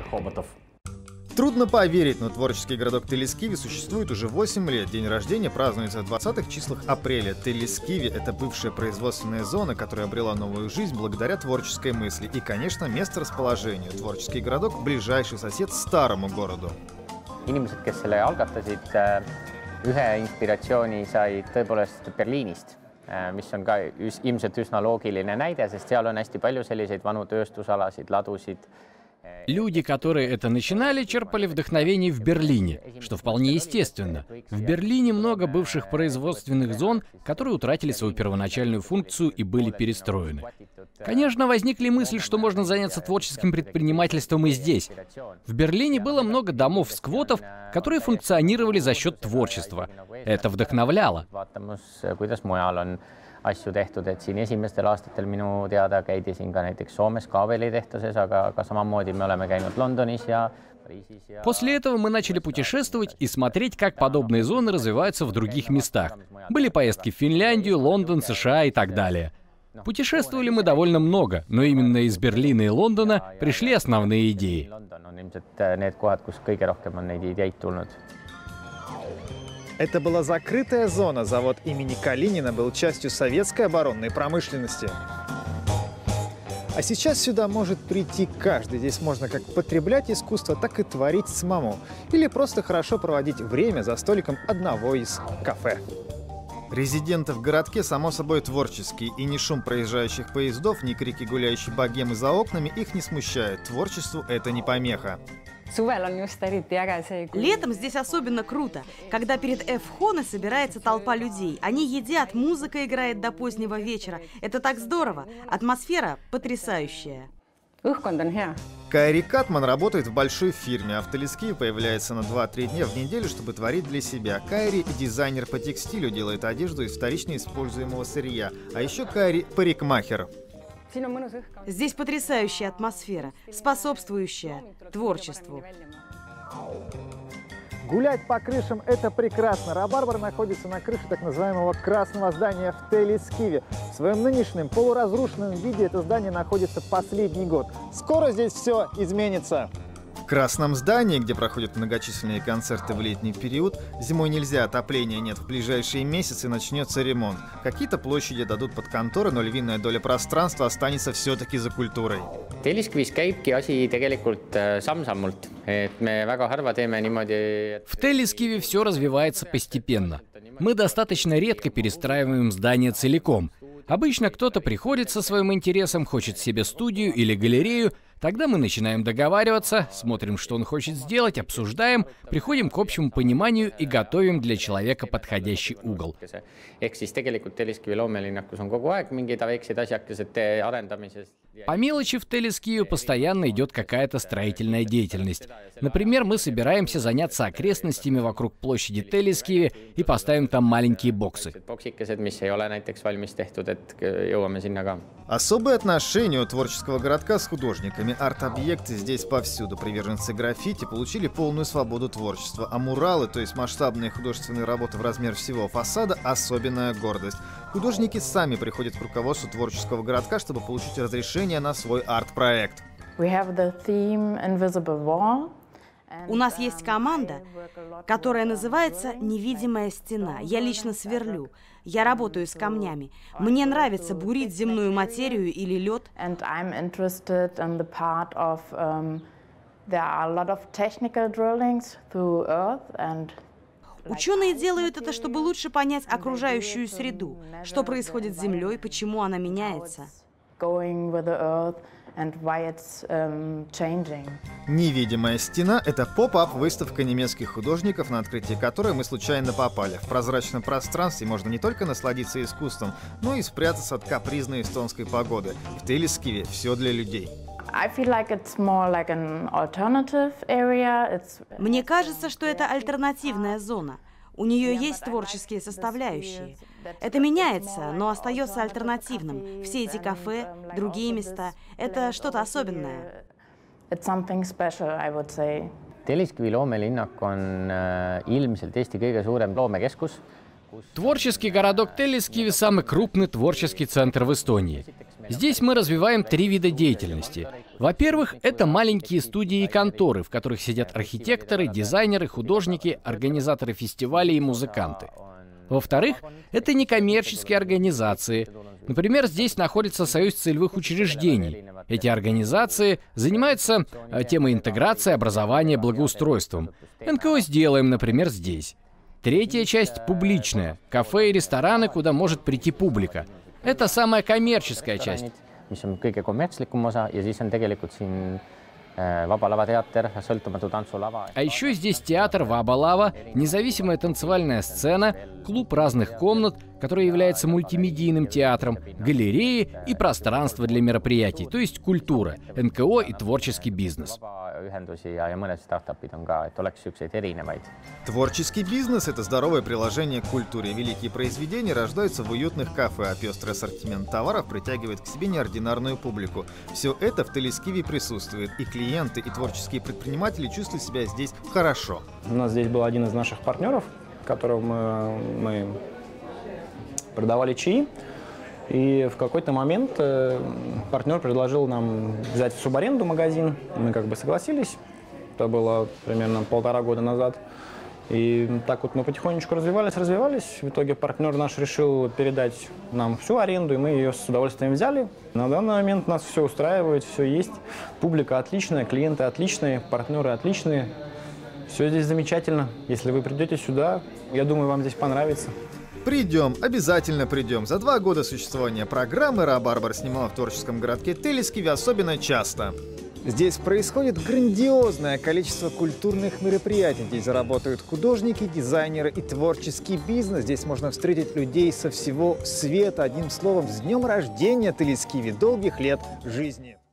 хоботов. Трудно поверить, но творческий городок Телескиви существует уже 8 лет. День рождения празднуется в 20-х числах апреля. Телескиви — это бывшая производственная зона, которая обрела новую жизнь благодаря творческой мысли. И, конечно, место расположения. Творческий городок — ближайший сосед старому городу. Inimesed, kes selle algatasid, ühe inspiratsiooni said tõepoolest Berliinist, mis on ka ilmselt üsna loogiline näide, sest seal on hästi palju selliseid vanu tööstusalasid, ladusid. Люди, которые это начинали, черпали вдохновение в Берлине, что вполне естественно. В Берлине много бывших производственных зон, которые утратили свою первоначальную функцию и были перестроены. Конечно, возникли мысли, что можно заняться творческим предпринимательством и здесь. В Берлине было много домов-сквотов, которые функционировали за счет творчества. Это вдохновляло. Asju tehtud, et siin esimestel aastatel minu teada käidi siin ka näiteks Soomes kaabelitehases, aga samamoodi me oleme käinud Londonis ja Pariisis. После этого мы начали путешествовать и смотреть, как подобные зоны развиваются в других местах. Были поездки в Финляндию, Лондон, США и так далее. Путешествовали мы довольно много, но именно из Берлина и Лондона пришли основные идеи. Это была закрытая зона. Завод имени Калинина был частью советской оборонной промышленности. А сейчас сюда может прийти каждый. Здесь можно как потреблять искусство, так и творить самому. Или просто хорошо проводить время за столиком одного из кафе. Резиденты в городке, само собой, творческие. И ни шум проезжающих поездов, ни крики гуляющей богемы за окнами их не смущают. Творчеству это не помеха. Летом здесь особенно круто, когда перед Эфхоне собирается толпа людей. Они едят, музыка играет до позднего вечера. Это так здорово. Атмосфера потрясающая. Кайри Катман работает в большой фирме, а в Телескиве появляется на 2-3 дня в неделю, чтобы творить для себя. Кайри – дизайнер по текстилю, делает одежду из вторично используемого сырья. А еще Кайри – парикмахер. Здесь потрясающая атмосфера, способствующая творчеству. Гулять по крышам – это прекрасно. Рабарбар находится на крыше так называемого красного здания в Телескиве. В своем нынешнем полуразрушенном виде это здание находится последний год. Скоро здесь все изменится. В красном здании, где проходят многочисленные концерты в летний период, зимой нельзя, отопления нет. В ближайшие месяцы начнется ремонт. Какие-то площади дадут под конторы, но львиная доля пространства останется все-таки за культурой. Telliskivis käibki asi tegelikult samm-sammult, et me väga harva teeme niimoodi. В Телескиве все развивается постепенно. Мы достаточно редко перестраиваем здание целиком. Обычно кто-то приходит со своим интересом, хочет себе студию или галерею. Тогда мы начинаем договариваться, смотрим, что он хочет сделать, обсуждаем, приходим к общему пониманию и готовим для человека подходящий угол. По мелочи в Телескиве постоянно идет какая-то строительная деятельность. Например, мы собираемся заняться окрестностями вокруг площади Телескиве и поставим там маленькие боксы. Особое отношение у творческого городка с художниками. Арт-объекты здесь повсюду. Приверженцы граффити получили полную свободу творчества. А муралы, то есть масштабные художественные работы в размер всего фасада, особенная гордость. Художники сами приходят к руководству творческого городка, чтобы получить разрешение на свой арт-проект. У нас есть команда, которая называется «Невидимая стена». Я лично сверлю. Я работаю с камнями. Мне нравится бурить земную материю или лед. Ученые делают это, чтобы лучше понять окружающую среду, что происходит с Землей, почему она меняется. «Невидимая стена» — это поп-ап-выставка немецких художников, на открытие которой мы случайно попали. В прозрачном пространстве можно не только насладиться искусством, но и спрятаться от капризной эстонской погоды. В Телескиве все для людей. Мне кажется, что это альтернативная зона. У нее есть творческие составляющие. Это меняется, но остается альтернативным. Все эти кафе, другие места — это что-то особенное. Telliskivi loomelinnak on ilmselt Eesti kõige suurem loomekeskus. Творческий городок Телескиве – самый крупный творческий центр в Эстонии. Здесь мы развиваем 3 вида деятельности. Во-первых, это маленькие студии и конторы, в которых сидят архитекторы, дизайнеры, художники, организаторы фестивалей и музыканты. Во-вторых, это некоммерческие организации. Например, здесь находится Союз целевых учреждений. Эти организации занимаются темой интеграции, образования, благоустройством. НКО «Сделаем», например, здесь. Третья часть публичная. Кафе и рестораны, куда может прийти публика. Это самая коммерческая часть. mis on kõige kommertslikum osa ja siis on tegelikult siin Vaba Lava teater, sõltumatu tantsulava. А еще здесь театр Ваба Лава, независимая танцевальная сцена, клуб разных комнат, который является мультимедийным театром, галереи и пространство для мероприятий, то есть культура, НКО и творческий бизнес. Творческий бизнес – это здоровое приложение к культуре. Великие произведения рождаются в уютных кафе, а пестрый ассортимент товаров притягивает к себе неординарную публику. Все это в Телескиве присутствует, и клиенты, и творческие предприниматели чувствуют себя здесь хорошо. У нас здесь был один из наших партнеров, которому мы продавали чаи. И в какой-то момент партнер предложил нам взять в субаренду магазин. Мы как бы согласились. Это было примерно 1,5 года назад. И так вот мы потихонечку развивались. В итоге партнер наш решил передать нам всю аренду, и мы ее с удовольствием взяли. На данный момент нас все устраивает, все есть. Публика отличная, клиенты отличные, партнеры отличные. Все здесь замечательно. Если вы придете сюда, я думаю, вам здесь понравится. Придем, обязательно придем. За 2 года существования программы «Рабарбар» снимала в творческом городке Телескиве особенно часто. Здесь происходит грандиозное количество культурных мероприятий. Здесь работают художники, дизайнеры и творческий бизнес. Здесь можно встретить людей со всего света. Одним словом, с днем рождения, Телескиве! Долгих лет жизни!